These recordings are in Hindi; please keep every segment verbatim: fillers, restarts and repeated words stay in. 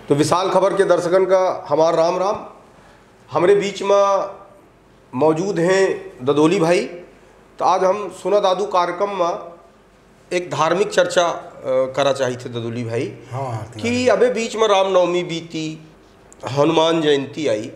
तो विशाल खबर के दर्शकन का हमारा राम राम। हमारे बीच में मौजूद हैं ददोली भाई। तो आज हम सुना दादू कार्यक्रम में एक धार्मिक चर्चा करा चाहिए थे ददोली भाई। हाँ, कि अबे बीच में रामनवमी बीती, हनुमान जयंती आई,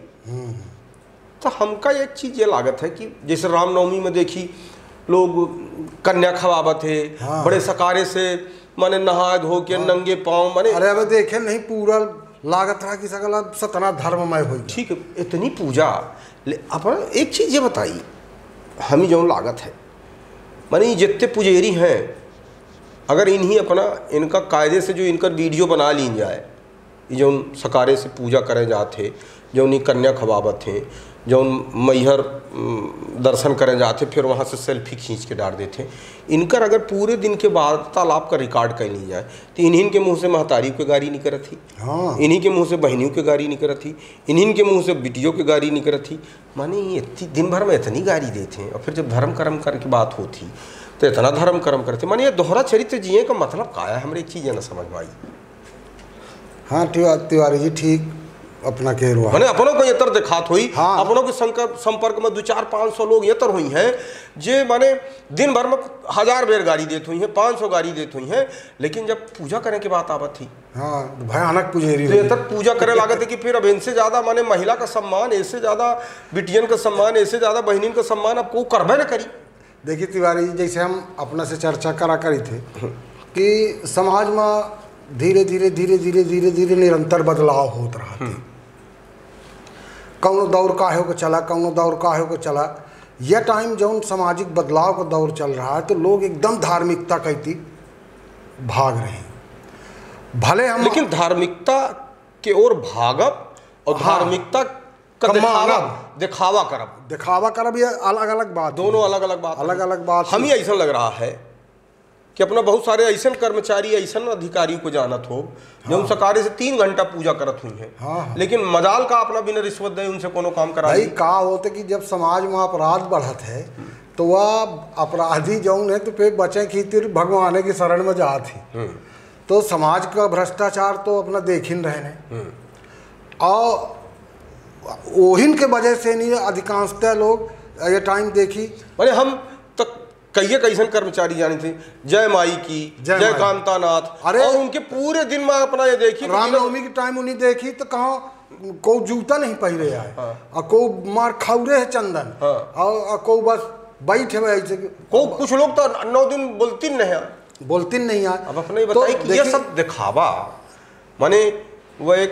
तो हमका एक चीज़ ये लागत है कि जैसे रामनवमी में देखी लोग कन्या खवाबत है। हाँ। बड़े सकारे से माने नहा धो के। हाँ। नंगे पाँव माने अरे अब देखे नहीं पूरा लागत रहा कि सकल सतना धर्ममय हो। ठीक है, इतनी पूजा अपन एक चीज़ ये बताई हम ही जो लागत है माने जितने पुजेरी हैं, अगर इन्हीं अपना इनका कायदे से जो इनका वीडियो बना ली जाए, जो सकारे से पूजा करें जाते, जो उन्हीं कन्या खवाबत हैं, जो मैहर दर्शन करें जाते, फिर वहाँ से सेल्फी खींच के डाल देते। इनकर अगर पूरे दिन के वार्तालाप का रिकॉर्ड कर ली जाए तो इन्हीं के मुंह से महतारियों के गारी नहीं करत थी। हाँ। इन्हीं के मुंह से बहनियों के गारी नहीं करत थी। इन्हीं के मुंह से बिटियों के गारी नहीं करत थी। माने इतनी दिन भर में इतनी गारी देते हैं, और फिर जब धर्म कर्म कर की बात होती तो इतना धर्म कर्म करते। माने ये दोहरा चरित्र जिये का मतलब क्या है, हमारी एक चीज़ न समझ में आई। हाँ तिवारी जी ठीक अपना कह रहा मैंने अपनों को यतर दिखात हुई। हाँ। अपनों के संपर्क में दो चार पाँच सौ लोग यतर हुई हैं जे माने दिन भर में हजार बेर गाड़ी देती हुई हैं, पाँच सौ गाड़ी देती हुई हैं, लेकिन जब पूजा करने की बात आवत थी, हाँ भयानक पुजेरी तो यतर पूजा करे लागत है कि फिर अब इनसे ज्यादा माने महिला का सम्मान, इससे ज्यादा बिटियन का सम्मान, इससे ज्यादा बहनिन का सम्मान अब को करबे न करी। देखिए तिवारी जी, जैसे हम अपना से चर्चा करा करी थे कि समाज में धीरे धीरे धीरे धीरे धीरे धीरे निरंतर बदलाव होता रहा थे। कौनो दौर काहे को चला, कौनो दौर काहे को चला। यह टाइम जब सामाजिक बदलाव का दौर चल रहा है तो लोग एकदम धार्मिकता कहती भाग रहे हैं। भले हम लेकिन धार्मिकता के ओर भागब और हाँ, धार्मिकता का दिखावा दिखावा करब दिखावा करब ये अलग अलग बात, दोनों अलग अलग बात अलग अलग बात। हम ही ऐसा लग रहा है कि अपना बहुत सारे ऐसे कर्मचारी, ऐसे अधिकारियों को जानत हो जो हाँ। सकारे से तीन घंटा पूजा करत हुई हैं। हाँ। लेकिन मजाल का अपना बिना रिश्वत दे उनसे कोनो काम करा भाई का होते कि जब समाज में अपराध बढ़त है तो वह अपराधी जौन है तो फिर बचे की तिर भगवान की शरण में जाती। तो समाज का भ्रष्टाचार तो अपना देखिन रहने, और ओहिन के वजह से नहीं अधिकांशतः लोग ये टाइम देखी। अरे हम तक कई कैसे कर्मचारी जाने थे, जय माई की, जय, जय कांता नाथ, अरे और उनके पूरे दिन में अपना ये देखी रामनवमी के टाइम उन्हीं देखी तो कहाँ को जूता नहीं पहरे आए। हाँ। और को मार खौरे है चंदन। हाँ। और को बस बैठे ऐसे को कुछ लोग तो नौ दिन बोलती नहीं है, बोलती नहीं है। अब अपने बताइए तो कि ये सब दिखावा माने वो एक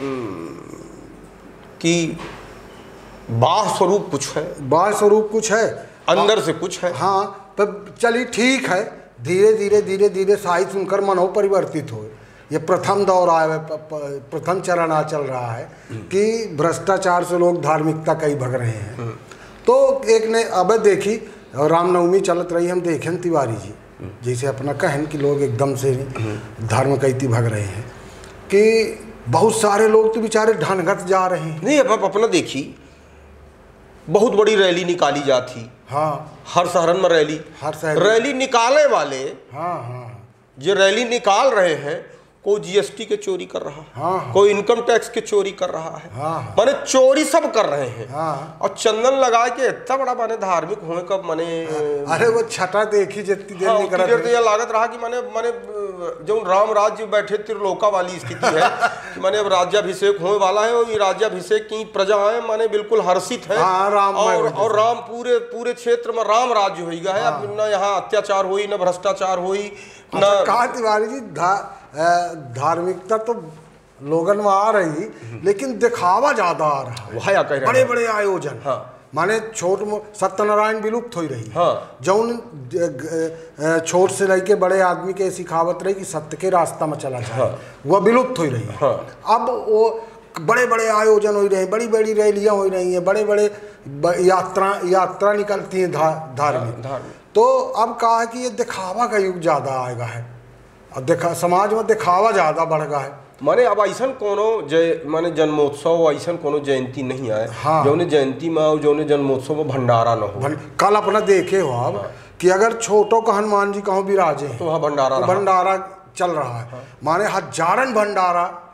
कि बाह्य स्वरूप कुछ है, बाह्य स्वरूप कुछ है, अंदर से कुछ है। हाँ तब चलिए ठीक है, धीरे धीरे धीरे धीरे साहित्य सुनकर मन हो परिवर्तित हो। ये प्रथम दौर आया, प्रथम चरण आ चल रहा है कि भ्रष्टाचार से लोग धार्मिकता कई भग रहे हैं। तो एक ने अब देखी रामनवमी चलत रही, हम देखें तिवारी जी जैसे अपना कहन कि लोग एकदम से धर्म कैती भग रहे हैं कि बहुत सारे लोग तो बेचारे ढनगत जा रहे हैं। नहीं अब अपना देखी बहुत बड़ी रैली निकाली जाती। हाँ हर शहरन में रैली, हर शहर रैली निकालने वाले हाँ हाँ जो रैली निकाल रहे हैं, कोई जीएसटी के चोरी कर रहा है। हाँ। कोई इनकम टैक्स के चोरी कर रहा है। हाँ। माने चोरी सब कर रहे हैं। हाँ। और चंदन लगा के इतना बड़ा माने धार्मिक होने का माने हाँ। अरे वो छटा देखी जितनी देर हाँ, नहीं करा देर तो यह लागत रहा कि माने माने जो राम राज्य बैठे त्रिलोका वाली स्थिति है कि माने अब राज्याभिषेक होने वाला है और ये राज्याभिषेक की प्रजाएं माने बिल्कुल हर्षित है। हाँ, राम और, और राम पूरे पूरे क्षेत्र में राम राज्य हो गया है। हाँ। अब न यहाँ अत्याचार हुई, न भ्रष्टाचार हुई, न कहा तिवारी जी धार्मिकता तो लोगन में आ रही, लेकिन दिखावा ज्यादा आ रहा है। बड़े बड़े आयोजन। हाँ। माने छोट सत्यनारायण विलुप्त हो रही। हाँ। जौन छोट से लेके बड़े आदमी के सिखावत रही कि सत्य के रास्ता में चला जाए। हाँ। वह विलुप्त हो रही है। हाँ। अब वो बड़े बड़े आयोजन हो रहे हैं, बड़ी बड़ी रैलियां हो रही हैं, बड़े बड़े यात्रा यात्रा निकलती हैं धार्मिक। हाँ, तो अब कहा है कि ये दिखावा का युग ज्यादा आएगा है, अब देखा समाज में दिखावा ज्यादा बढ़ गया है। माने अब ऐसा कोनो जय माने जन्मोत्सव ऐसा कोनो जयंती नहीं आए। हाँ। जो जयंती में और जो जन्मोत्सव में भंडारा न हो। कल अपना देखे हो अब। हाँ। कि अगर छोटो का हनुमान जी कहूँ विराजे तो वहाँ भंडारा तो भंडारा चल रहा है। हाँ। माने हजारन भंडारा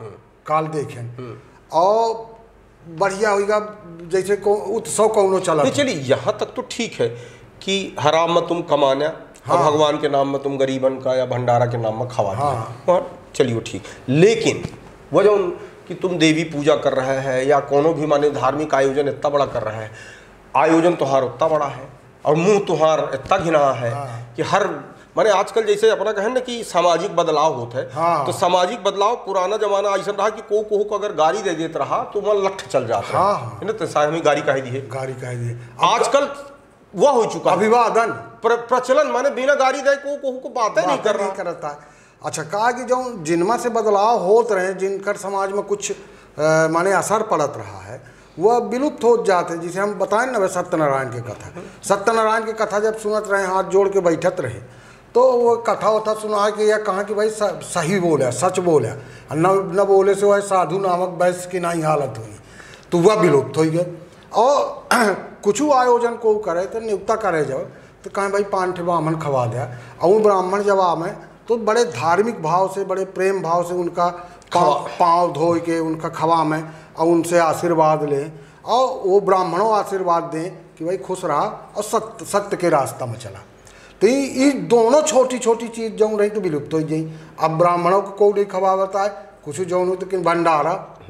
काल देखें और बढ़िया होगा जैसे को उत्सव कौनो चला। चलिए यहाँ तक तो ठीक है कि हराम में तुम कमाना, हाँ। और भगवान के नाम में तुम गरीबन का या भंडारा के नाम में खवा, हाँ। और चलिए ठीक। लेकिन वो जो कि तुम देवी पूजा कर रहे हैं या कोनो भी माने धार्मिक आयोजन इतना बड़ा कर रहे हैं, आयोजन तुहार उतना बड़ा है और मुंह तुहार इतना घिना है, हाँ। कि हर माने आजकल जैसे अपना कहें ना कि सामाजिक बदलाव होता है, हाँ। तो सामाजिक बदलाव पुराना जमाना ऐसा रहा कि को को को अगर गाड़ी दे देता रहा तो मन लठ चल जाता, हाँ। है ना, तो साहब हमें गाड़ी कह दी है, गाड़ी कह दी। आजकल वह हो चुका अभिवादन प्र, प्रचलन माने बिना गाड़ी दे को को, को बातें नहीं कर नहीं करता है। अच्छा कहा कि जो जिनमें से बदलाव होत रहे, जिनकर समाज में कुछ आ, माने असर पड़त रहा है, वह विलुप्त हो जाते। जिसे हम बताएं ना सत्यनारायण की कथा, सत्यनारायण की कथा जब सुनत रहे, हाथ जोड़ के बैठत रहे, तो वो कथा वथा सुना कि यह कहा कि भाई सही बोले, सच बोले, न न बोले से वह साधु नामक वैश्य की नहीं हालत हुई, तो वह विलुप्त हो गए। और कुछ आयोजन को करे तो नियुक्ता करे जब तो कहें भाई पांच ब्राह्मण खवा दिया, और ब्राह्मण जब आवे तो बड़े धार्मिक भाव से, बड़े प्रेम भाव से उनका पाँव पाँव धो के उनका खवा में और उनसे आशीर्वाद लें, और वो ब्राह्मणों आशीर्वाद दें कि भाई खुश रहा और सत्य सत्य के रास्ता में चला। तो ये दोनों छोटी छोटी चीज़ जो रही तो विलुप्त हो जाई। अब ब्राह्मणों को कोई नहीं खवावता है कुछ जो तो कि भंडारा,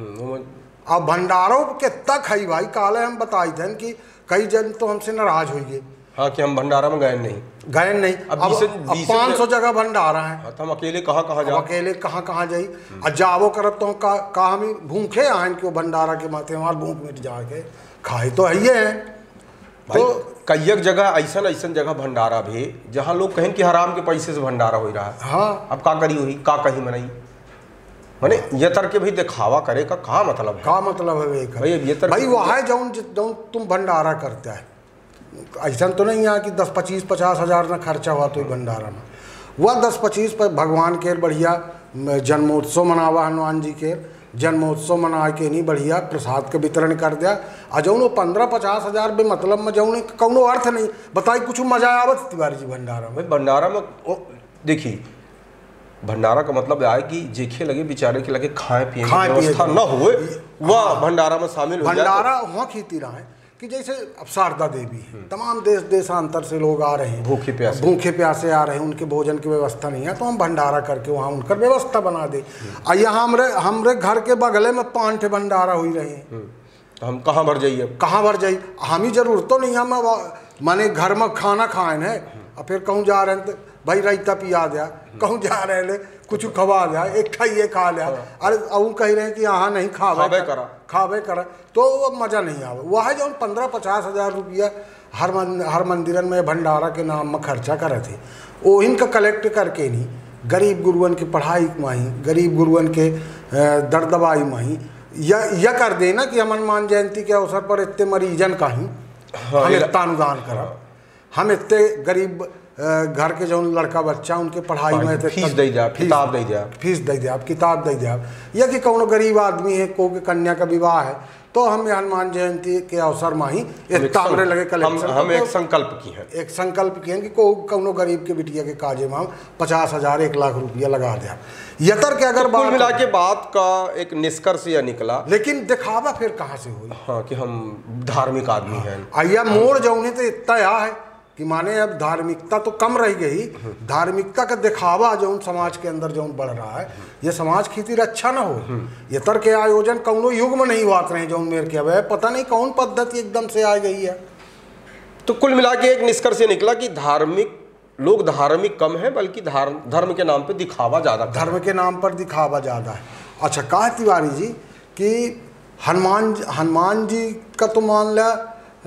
अब भंडारों कितना खाई भाई, काले हम बताए थे कि कई जन तो हमसे नाराज हो गए, हाँ, कि हम भंडारा में गए नहीं गए नहीं अब, अब पाँच सौ जगह भंडारा है, हाँ, तो हम अकेले कहाँ कहाँ जाओ, अकेले कहाँ कहाँ जाई, और जावो करब तो का, का हम भूखे आए कि वो भंडारा के माथे हमारे भूख मिट जाके खाए तो है ये है। तो कई जगह ऐसा ऐसा जगह भंडारा भी जहाँ लोग कहें कि हराम के पैसे से भंडारा हो रहा है, हाँ। अब का करी हुई का कहीं मनाई, माने ये तर के भाई दिखावा करे का का मतलब है, का मतलब है भाई, ये तर भाई वह है जौन जौन तुम भंडारा करते है, ऐसा तो नहीं है कि दस पच्चीस पचास हजार ना खर्चा हुआ तो भंडारा में, वह दस पच्चीस पर भगवान के बढ़िया जन्मोत्सव मनावा, हनुमान जी के जन्मोत्सव मना के नहीं बढ़िया प्रसाद के वितरण कर दिया, आ जौन पंद्रह पचास हजार बे मतलब में जौन कौनो अर्थ नहीं बताई, कुछ मजा आवत तिवारी जी भंडारा में। भंडारा में देखिए भंडारा का मतलब है कि जेखे लगे बेचारे के लगे खाए पिए की व्यवस्था न हुए, वह भंडारा में शामिल हो जाए। भंडारा वहाँ खेती रहा है कि जैसे अब शारदा देवी है, तमाम देश देशांतर से लोग आ रहे हैं, भूखे प्यासे भूखे प्यासे आ रहे हैं, उनके भोजन की व्यवस्था नहीं है, तो हम भंडारा करके वहाँ उनका व्यवस्था बना दे। और यहाँ हमरे हमरे घर के बगले में पांच भंडारा हुई रहे हैं, हम कहाँ भर जाइए, कहाँ भर जाइए, हमी जरूरत तो नहीं, हम माने घर में खाना खाए हैं और फिर कहूँ जा रहे हैं तो भाई रायता पिया दिया, कहूँ जा रहे ले कुछ खवा दिया, एक खाइए खा लिया, अरे अब कह रहे हैं कि यहाँ नहीं खावे करा खावे करा, तो वो मज़ा नहीं आवे। वह जो पंद्रह पचास हजार रुपया हर मन, हर मंदिरन में भंडारा के नाम में खर्चा करे थे, वो इनका कलेक्ट करके नहीं गरीब गुरुअन की पढ़ाई माही, गरीब गुरुअन के दर्द दवाई माही, यह यह कर देना कि हम हनुमान जयंती के अवसर पर इतने मरीजन का ही हम इतना अनुदान करा, हम इतने गरीब घर के जो लड़का बच्चा उनके पढ़ाई में फीस दे दिया, किताब दे दिया, फीस दे दिया, किताब दे दिया, या कि कौन गरीब आदमी है को के कन्या का विवाह है तो हम हनुमान जयंती के अवसर में ही हमरे लगे कलेक्शन हम, हम एक संकल्प की है एक संकल्प किए कि को कौनो गरीब के बिटिया के काजे में हम पचास हजार एक लाख रुपया लगा दिया। यतर के अगर कुल मिला के बात का एक निष्कर्ष यह निकला, लेकिन दिखावा फिर कहाँ से हुई, हाँ, कि हम धार्मिक आदमी हैं। आइया मोड़ जौने तो इतना है कि माने अब धार्मिकता तो कम रह गई, धार्मिकता का दिखावा जो समाज के अंदर जो बढ़ रहा है, ये समाज खातिर अच्छा ना हो। ये तर के आयोजन कौनो युग में नहीं हुआ रहे जो मेरे के अब पता नहीं कौन पद्धति एकदम से आ गई है। तो कुल मिला के एक निष्कर्ष ये निकला कि धार्मिक लोग धार्मिक कम है, बल्कि धर्म धर्म के नाम पे दिखावा ज़्यादा, धर्म के नाम पर दिखावा ज़्यादा है। अच्छा कहा तिवारी जी कि हनुमान हनुमान जी का तो मान लिया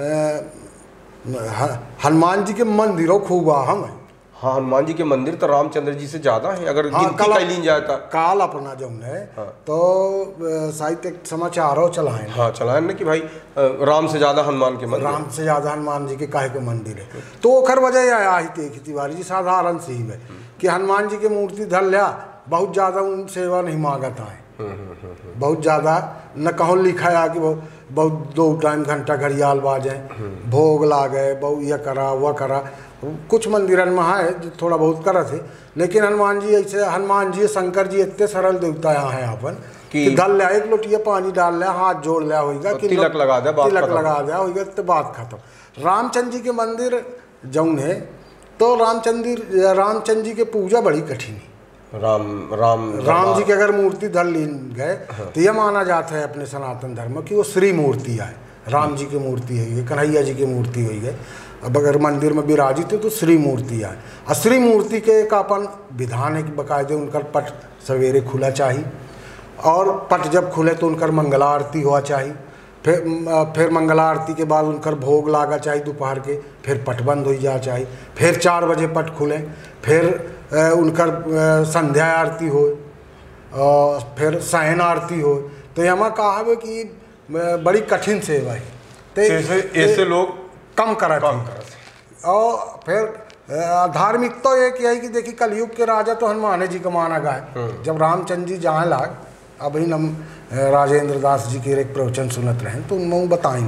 हनुमान जी के मंदिरों खूब हम है, हाँ, हनुमान जी के मंदिर तो रामचंद्र जी से ज्यादा है अगर हाँ, गिनती कर ली जाए तो। काल अपना जो है हाँ। तो साहित्य समाचारों चलाएं, हाँ चलाएं ना कि भाई राम से ज्यादा हनुमान के मंदिर, राम से ज्यादा हनुमान जी के काहे के मंदिर है। तो ओखर वजह आया ही थी तिवारी जी साधारण सी है कि हनुमान जी की मूर्ति धर लिया, बहुत ज्यादा उन सेवा नहीं मांगता है, बहुत ज़्यादा न कहूँ लिखा है कि बहुत बहुत दो टाइम घंटा घड़ियाल बाजे, भोग लागे, बहुत यह करा वह करा, कुछ मंदिरन में है जो थोड़ा बहुत करा थे, लेकिन हनुमान जी ऐसे हनुमान जी शंकर जी इतने सरल देवता यहाँ हैं अपन कि धल लिया एक लोटिया पानी डाल लिया, हाथ जोड़ लिया होगा, कि तिलक लगा दिया, बात तिलक लगा दिया होगा तो बात खत्म। रामचंद्र जी के मंदिर जौन है तो रामचंद्र रामचंद्र जी के पूजा बड़ी कठिन है। राम राम राम जी की अगर मूर्ति धल गए तो यह माना जाता है अपने सनातन धर्म की वो श्री मूर्ति है, राम जी की मूर्ति है, कन्हैया जी की मूर्ति हुई है। अब अगर मंदिर में विराजित है तो श्री मूर्ति है। और श्री मूर्ति के एक अपन विधान है कि बाकायदे उनका पट सवेरे खुला चाहिए, और पट जब खुले तो उनकर मंगला आरती हुआ चाहिए, फिर फिर मंगला आरती के बाद उनकर भोग लागा चाहिए दोपहर के, फिर पट बंद हो जा चाहिए, फिर चार बजे पट खुले, फिर उनकर संध्या आरती हो, और फिर शयन आरती हो। तो यहाँ कहा है कि बड़ी कठिन सेवा है, तो ऐसे लोग कम करा कम करा। और फिर धार्मिक तो एक यही कि देखिए कलयुग के राजा तो हनुमान जी का माना गया है। जब रामचंद्र जी जहाँ लाग, अभी हम राजेंद्र दास जी के एक प्रवचन सुनत रहे तो उनमें बताएं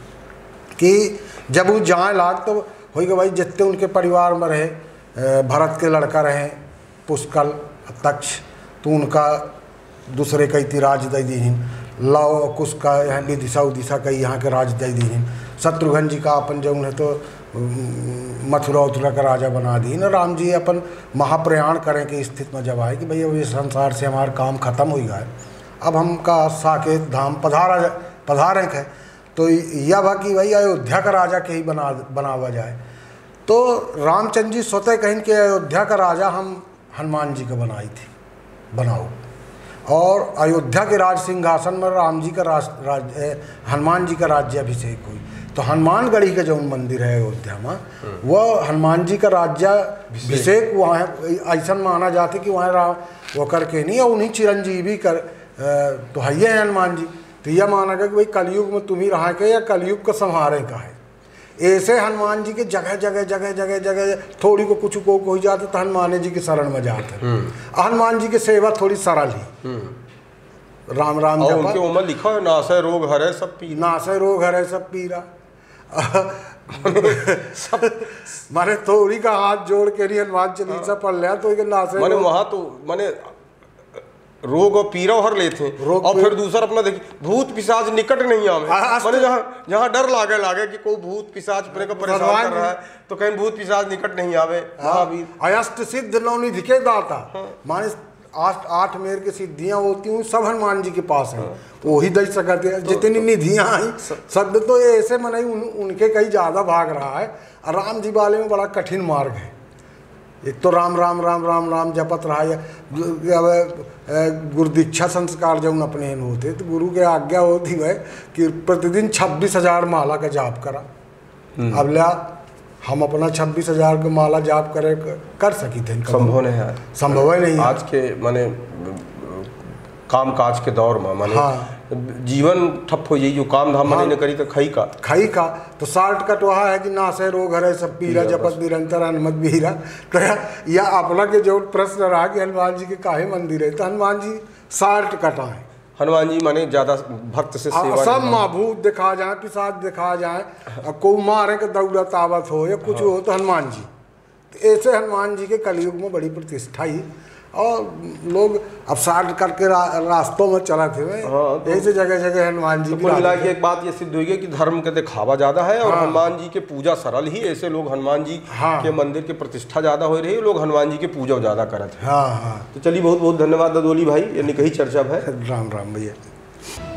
कि जब वो जहाँ लाग तो हो गया भाई जितने उनके परिवार में रहे, भरत के लड़का रहे पुष्कल तक्ष, तो उनका दूसरे कई थी राज दई दीन, लव कुश का यहाँ विदिशा उदिशा कई यहाँ के राज दई दीन, शत्रुघ्न जी का अपन जो उन्हें तो मथुरा उथुरा का राजा बना दी ना। राम जी अपन महाप्रयाण करें की स्थिति में जब आए कि भैया ये संसार से हमारा काम खत्म हो गया है, अब हम का साकेत धाम पधारा पधारे है, तो यह भा कि भाई अयोध्या का राजा के ही बना बनावा जाए। तो रामचंद्र जी स्वतः कहें कि अयोध्या का राजा हम हनुमान जी का बनाई थी बनाओ, और अयोध्या के राज सिंहासन में राम जी का राज, राज हनुमान जी का राज्याभिषेक हुई। तो हनुमानगढ़ी का जो मंदिर है अयोध्या में, वह हनुमान जी का राज्याभिषेक वहाँ ऐसा माना जाता है कि वहाँ राम वो करके नहीं, और उन्हीं चिरंजीवी कर तो है ही हनुमान जी। तो यह माना गया कि भाई कलयुग में तुम ही रहा के या कलयुग को संहारे का है। ऐसे हनुमान जी के जगह जगह जगह जगह जगह थोड़ी को कुछ को हो जाते तो हनुमान जी की शरण में जाते। हनुमान जी की सेवा थोड़ी सरल ही, राम राम और उनके उम्र लिखा है नासय रोग हरे सब पीरा, नासय रोग हरे सब पीरा। सब माने थोड़ी का हाथ जोड़ के नहीं हनुमान चालीसा पढ़ लिया तो नासय माने वहाँ तो माने रोग और पीरा हर लेते हैं। और फिर दूसरा अपना देखिए भूत पिशाच निकट नहीं आवे, माने जहाँ जहाँ डर लागे लागे कि कोई भूत पिशाच अपने को परेशान कर रहा है तो कहीं भूत पिशाच निकट नहीं आवे। महावीर अष्ट सिद्ध नवनिधि के दाता, माने आठ आठ मेर की सिद्धियां होती हूँ सब हनुमान जी के पास हैं, वही दे सकते हैं। जितनी निधियां आई शब्द तो ये ऐसे मनाई उन, उनके कहीं ज़्यादा भाग रहा है। और राम जी वाले में बड़ा कठिन मार्ग है, एक तो राम राम राम राम राम जपत रहा है। गुरु दीक्षा संस्कार जब अपने होते तो गुरु के आज्ञा होती है कि प्रतिदिन छब्बीस हजार माला का जाप करा। अब लिया हम अपना छब्बीस हजार का माला जाप करे कर सकी थे, संभव नहीं है, संभव ही नहीं आज के माने काम काज के दौर में माने हाँ। जीवन ठप हो जाई, जो काम धाम हाँ। नहीं करी तो खई का खई का। तो शार्ट कट वहा है कि नासय रोग हरे सब पीरा जपत निरंतर हनुमत बीरा। तो या अपना के जो प्रश्न रहा कि हनुमान जी के काहे मंदिर है, तो हनुमान जी शार्ट कट है। हनुमान जी माने ज्यादा भक्त से सेवा सब महाभूत दिखा जाए, पिशाच दिखा जाए, को मारे के दौलत आवत हो या कुछ हाँ। हो तो हनुमान जी। तो ऐसे हनुमान जी के कलयुग में बड़ी प्रतिष्ठा ही, और लोग अब शार्ट करके रा, रास्तों में चला थे हाँ, तो ऐसे जगह जगह हनुमान जी। तो मिला के एक बात ये सिद्ध हुई है कि धर्म के दिखावा ज्यादा है और हाँ। हनुमान जी के पूजा सरल ही, ऐसे लोग हनुमान जी हाँ। के मंदिर के प्रतिष्ठा ज्यादा हो रही है, लोग हनुमान जी की पूजा ज्यादा करते हैं। हाँ हाँ। तो चलिए बहुत बहुत धन्यवाद ददोली भाई, यानी कही चर्चा है। राम राम भैया।